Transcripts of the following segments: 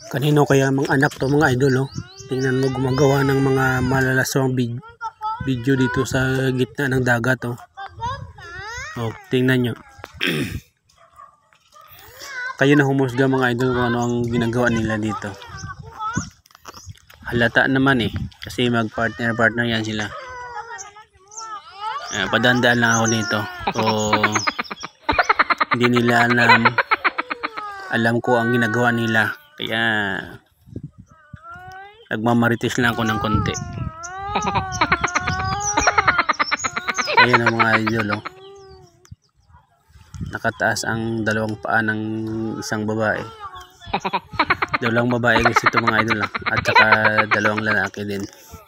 Kanino kaya mga anak to mga idol, oh. Tingnan mo, gumagawa ng mga malalaswang video dito sa gitna ng dagat, oh. Oh, tingnan nyo. Kayo na humusga mga idol kung ano ang ginagawa nila dito. Halata naman eh, kasi mag-partner yan sila. Padandaan lang ako dito. So, hindi nila alam ko ang ginagawa nila. Kaya nagmamarites lang ako ng konti. Ayan ang mga idol, oh. Nakataas ang dalawang paa ng isang babae. Dalawang babae kasi ito mga idol, ah. At saka dalawang lalaki din.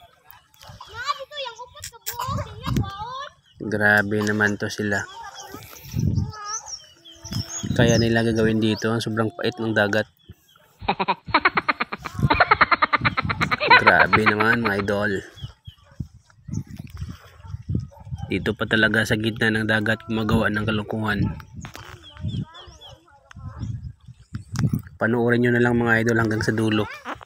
Grabe naman to sila. Kaya nila gagawin dito, sobrang pait ng dagat. Grabe naman mga idol. Dito pa talaga sa gitna ng dagat gumagawa ng kalokohan. Panoorin nyo na lang mga idol hanggang sa dulo.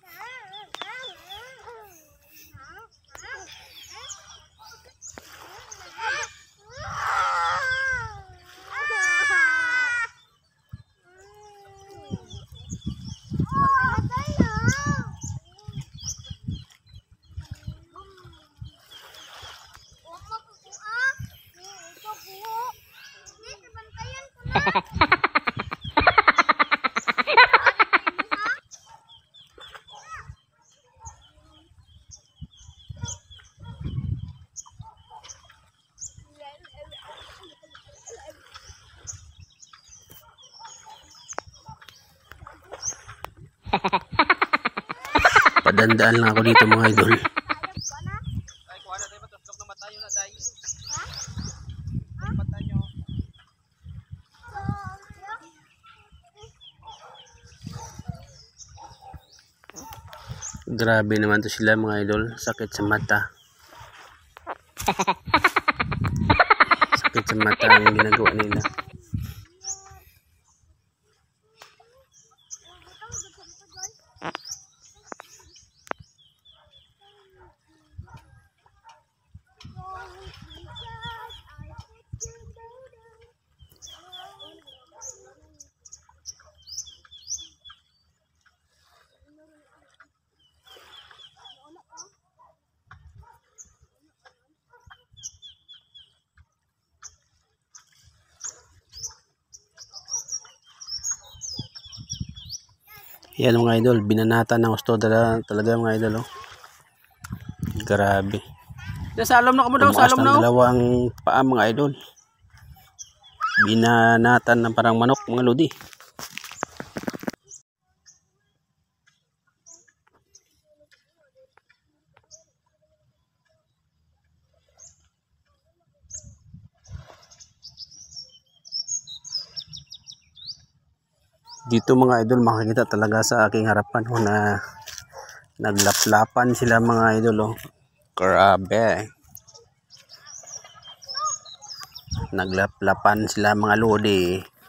Padandaan lang ako dito mga idol. Grabe naman to sila mga idol. Sakit sa mata. Sakit sa mata ang ginagawa nila. Yan mga idol, binanata ng gusto talaga mga idol, oh. Grabe. Salom na kamo daw, salom na. Dalawang paa mga idol. Binanatan ng parang manok mga lodi. Dito mga idol makikita talaga sa aking harapan na naglaplapan sila mga idol, oh. Grabe. Naglaplapan sila mga lodi.